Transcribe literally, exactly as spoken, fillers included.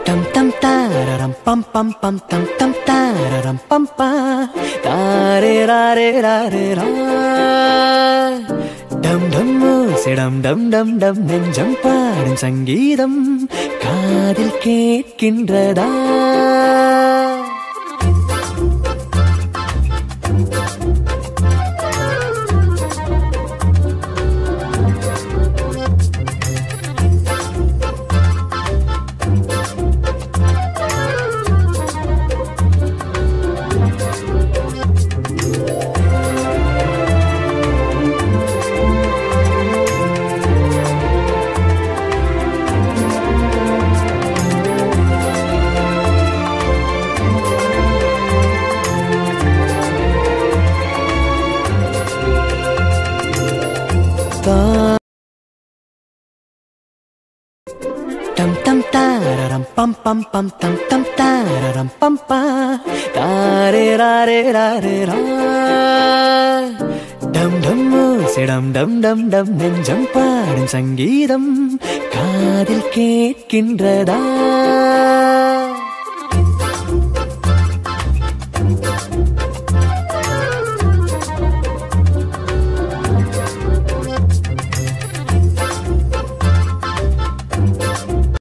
Tam tam tararam pam pam pam tam tam tararam pam pa tare ra re ra re ra dum dum sedam dum dum dum நெஞ்சம் பாடும் சங்கீதம் காதில் கேட்கின்றதா Tam tam tararam pam pam pam tam tam tararam pam pa tare ra re ra re ra dum dum sedam dum dum dum நெஞ்சம் பாடும் சங்கீதம் காதில் கேட்கின்றதா